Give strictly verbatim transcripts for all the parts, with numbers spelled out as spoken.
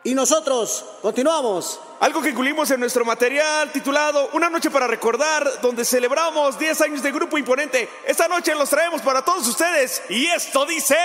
Y nosotros continuamos. Algo que incluimos en nuestro material titulado Una noche para recordar, donde celebramos diez años de Grupo Imponente. Esta noche los traemos para todos ustedes y esto dice...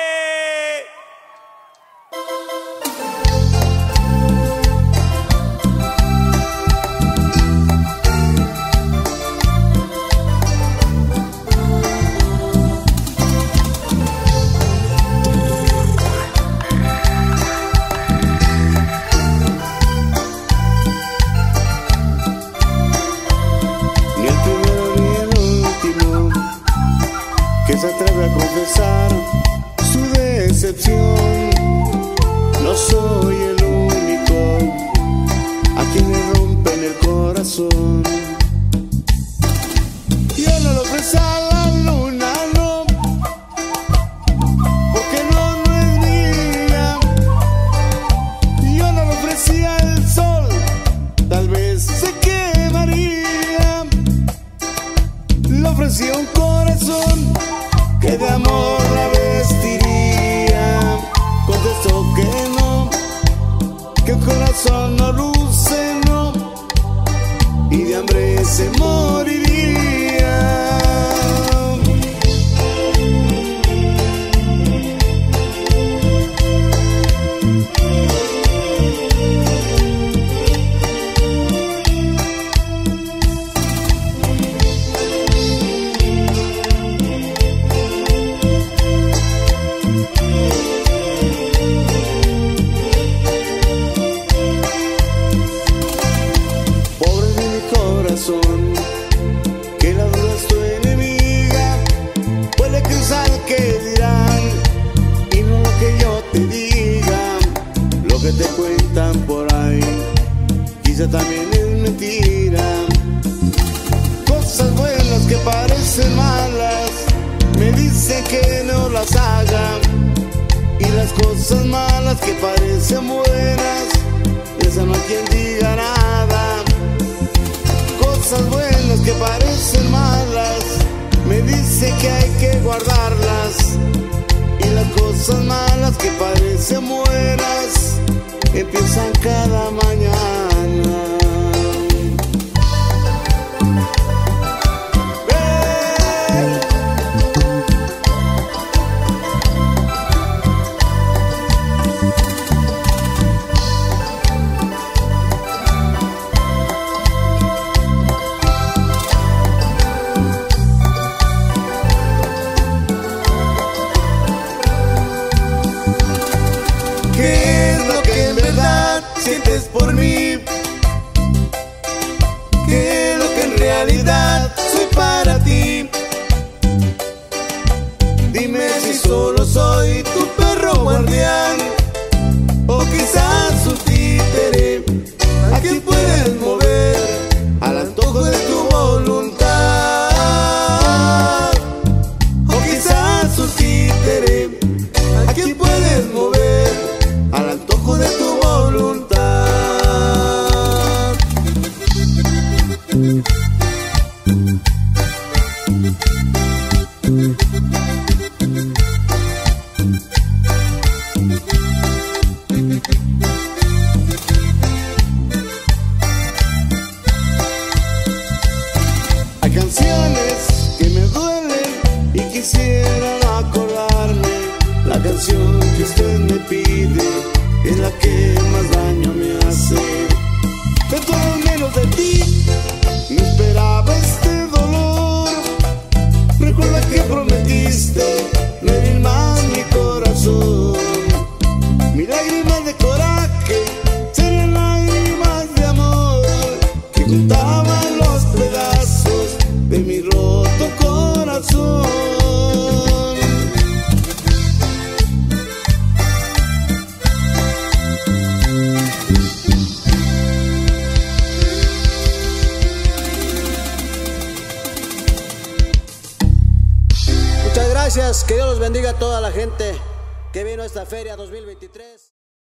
Que se atreve a confesar su decepción. No soy el único a quien le rompen el corazón. Yo no lo ofrecí a la luna, no, porque no, no es mía. Yo no lo ofrecí al sol, tal vez se quemaría. Le ofrecí un corazón que de amor la vestiría. Contestó que no, que el corazón no luce, no, y de hambre se moriría. Que la duda es tu enemiga, puede cruzar que dirán y no lo que yo te diga. Lo que te cuentan por ahí quizá también es mentira. Cosas buenas que parecen malas me dicen que no las haga, y las cosas malas que parecen buenas, de esa no hay quien diga nada. Cosas buenas que parecen malas me dice que hay que guardarlas, y las cosas malas que parecen buenas empiezan cada mañana. ¿Qué es lo que en verdad sientes por mí? ¿Qué es lo que en realidad soy para ti? Dime si solo soy tu perro guardián, o quizás un títere a quien puedes mover al antojo de tu voluntad. O quizás un títere a quien puedes mover al antojo de tu voluntad. Hay canciones que me duelen y quisiera acordarme. La canción que usted me pide es la que más daño me hace. De todo menos de ti me esperaba este dolor. Recuerda que prometiste no herir más mi corazón. Mis lágrimas de coraje serían lágrimas de amor que juntaban los pedazos de mi roto corazón. Muchas gracias, que Dios los bendiga a toda la gente que vino a esta feria dos mil veintitrés.